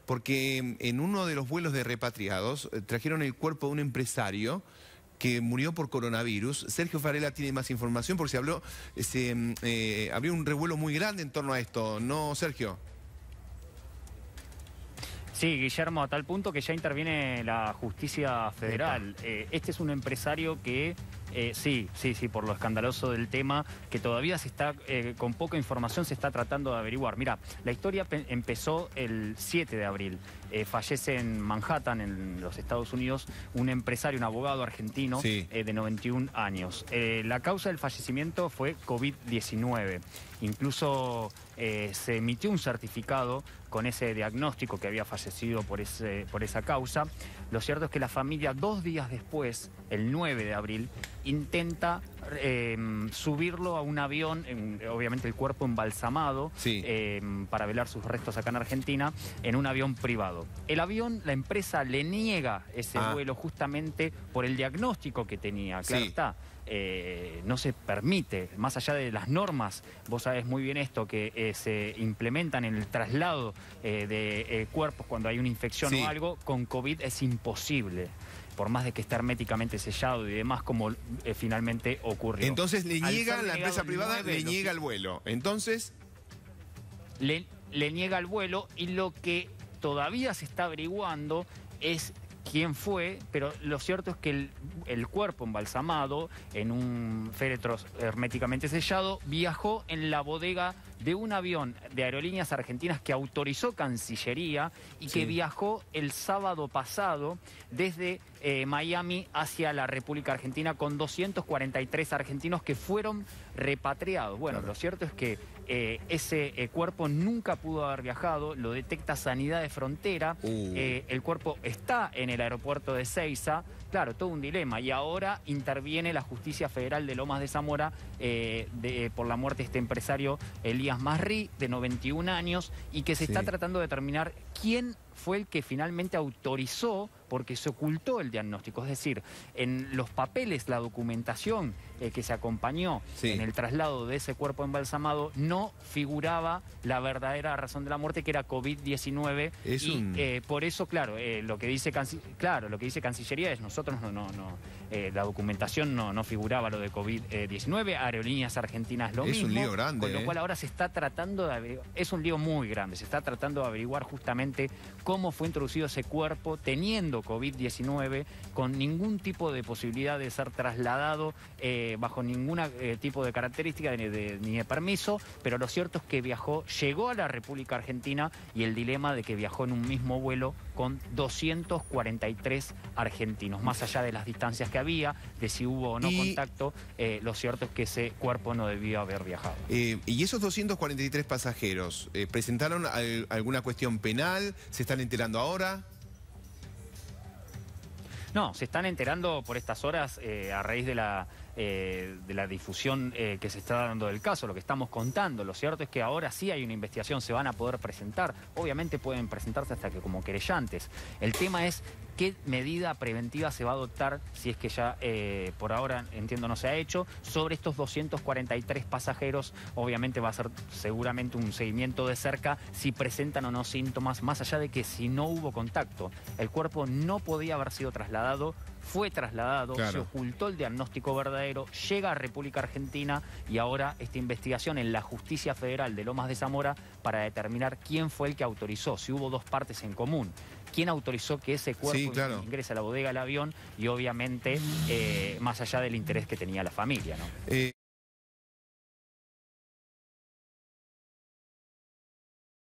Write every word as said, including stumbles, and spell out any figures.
porque en uno de los vuelos de repatriados eh, trajeron el cuerpo de un empresario que murió por coronavirus. Sergio Farela tiene más información porque se habló, se eh, abrió un revuelo muy grande en torno a esto, ¿no, Sergio? Sí, Guillermo, a tal punto que ya interviene la justicia federal. Eh, este es un empresario que, eh, sí, sí, sí, por lo escandaloso del tema, que todavía se está, eh, con poca información se está tratando de averiguar. Mira, la historia empezó el siete de abril. Eh, fallece en Manhattan, en los Estados Unidos, un empresario, un abogado argentino sí. eh, de noventa y un años. Eh, la causa del fallecimiento fue COVID diecinueve. Incluso eh, se emitió un certificado con ese diagnóstico que había fallecido por, ese, por esa causa. Lo cierto es que la familia, dos días después, el nueve de abril, intenta eh, subirlo a un avión, en, obviamente el cuerpo embalsamado, sí. eh, para velar sus restos acá en Argentina, en un avión privado. El avión, la empresa le niega ese ah. vuelo justamente por el diagnóstico que tenía. Claro sí. está. Eh, no se permite, más allá de las normas, vos sabés muy bien esto, que eh, se implementan en el traslado eh, de eh, cuerpos cuando hay una infección sí. o algo, con COVID es imposible, por más de que esté herméticamente sellado y demás, como eh, finalmente ocurrió. Entonces le Al niega, ser la empresa privada nueve, le niega el vuelo. Entonces... Le, le niega el vuelo y lo que todavía se está averiguando es quién fue, pero lo cierto es que el, el cuerpo embalsamado en un féretro herméticamente sellado viajó en la bodega de un avión de Aerolíneas Argentinas que autorizó Cancillería y sí. que viajó el sábado pasado desde eh, Miami hacia la República Argentina con doscientos cuarenta y tres argentinos que fueron repatriados. Bueno, claro. Lo cierto es que eh, ese eh, cuerpo nunca pudo haber viajado, lo detecta Sanidad de Frontera, uh. eh, el cuerpo está en el aeropuerto de Ezeiza, claro, todo un dilema, y ahora interviene la Justicia Federal de Lomas de Zamora eh, de, por la muerte de este empresario Elías Masri, de noventa y un años, y que se sí. está tratando de determinar quién fue el que finalmente autorizó, porque se ocultó el diagnóstico. Es decir, en los papeles, la documentación eh, que se acompañó sí. en el traslado de ese cuerpo embalsamado, no figuraba la verdadera razón de la muerte, que era COVID diecinueve. Es y un... eh, por eso, claro, eh, lo que dice Canci... claro, lo que dice Cancillería es nosotros no, no, no eh, la documentación no, no figuraba lo de COVID diecinueve, Aerolíneas Argentinas lo es mismo. Es un lío grande. Con lo eh. cual ahora se está tratando de averiguar, es un lío muy grande, se está tratando de averiguar justamente cómo fue introducido ese cuerpo teniendo COVID diecinueve, con ningún tipo de posibilidad de ser trasladado eh, bajo ningún eh, tipo de característica de, de, ni de permiso, pero lo cierto es que viajó, llegó a la República Argentina, y el dilema de que viajó en un mismo vuelo con doscientos cuarenta y tres argentinos, más allá de las distancias que había, de si hubo o no y... contacto, eh, lo cierto es que ese cuerpo no debió haber viajado. Eh, ¿Y esos doscientos cuarenta y tres pasajeros eh, presentaron al, alguna cuestión penal? ¿Se están enterando ahora? No, se están enterando por estas horas eh, a raíz de la, eh, de la difusión eh, que se está dando del caso, lo que estamos contando. Lo cierto es que ahora sí hay una investigación, se van a poder presentar. Obviamente pueden presentarse hasta que como querellantes. El tema es qué medida preventiva se va a adoptar, si es que ya eh, por ahora, entiendo, no se ha hecho, sobre estos doscientos cuarenta y tres pasajeros. Obviamente va a ser seguramente un seguimiento de cerca si presentan o no síntomas, más allá de que si no hubo contacto, el cuerpo no podía haber sido trasladado, fue trasladado, claro. Se ocultó el diagnóstico verdadero, llega a República Argentina y ahora esta investigación en la Justicia Federal de Lomas de Zamora para determinar quién fue el que autorizó, si hubo dos partes en común. ¿Quién autorizó que ese cuerpo sí, claro. ingrese a la bodega del avión? Y obviamente, eh, más allá del interés que tenía la familia, ¿no? Eh...